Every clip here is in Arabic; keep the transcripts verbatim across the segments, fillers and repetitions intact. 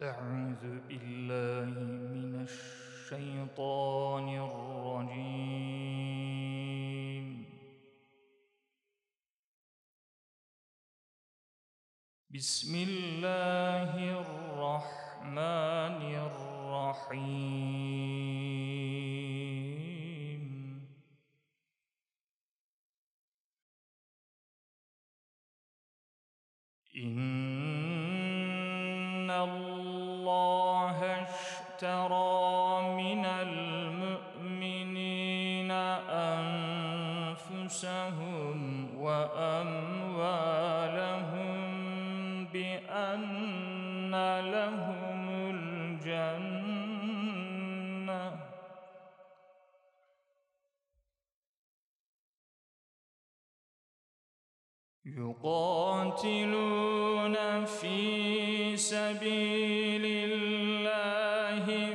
أعوذ بالله من الشيطان الرجيم. بسم الله الرحمن الرحيم. إن الله اشترى من المؤمنين أنفسهم وأموالهم بأن لهم الجنة يقاتلون في سبيل الله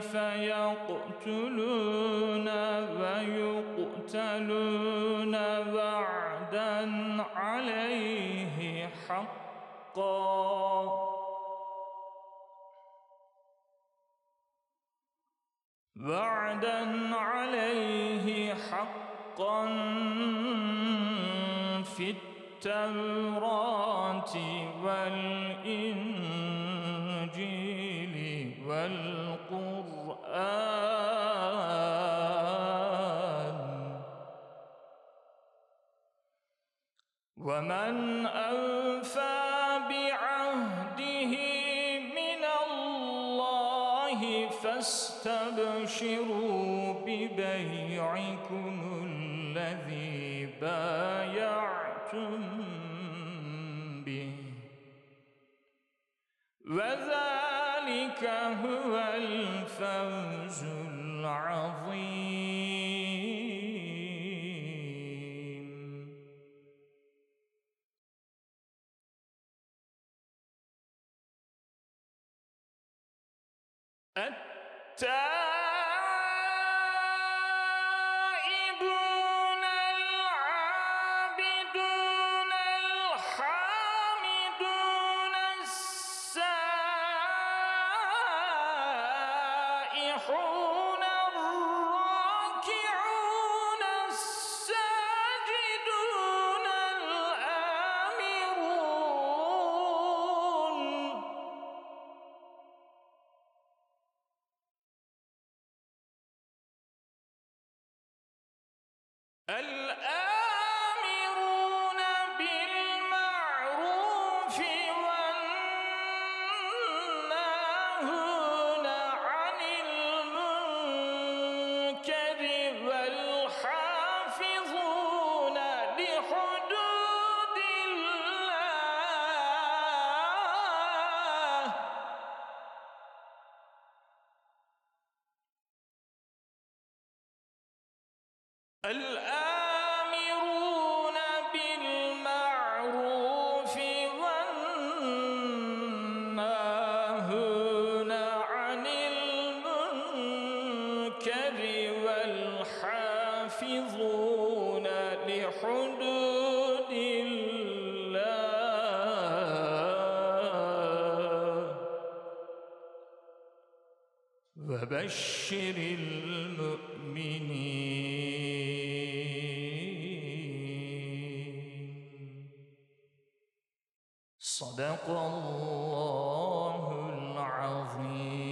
فيقتلون ويقتلون وعدا عليه حقا وعدا عليه حقا في التوراة والإنجيل والقرآن ومن أوفى بعهده من الله فاستبشروا ببيعكم الذي بايعتم به وذلك هو الفوز العظيم. التائبون العابدون الحامدون السائحون الراكعون الساجدون الآمرون الآمرون بالمعروف والناهون عن المنكر والحافظون لحدود الله الآمرون بالمعروف والناهون عن المنكر والحافظون لحدود الله وبشر المؤمنين. صدق الله العظيم.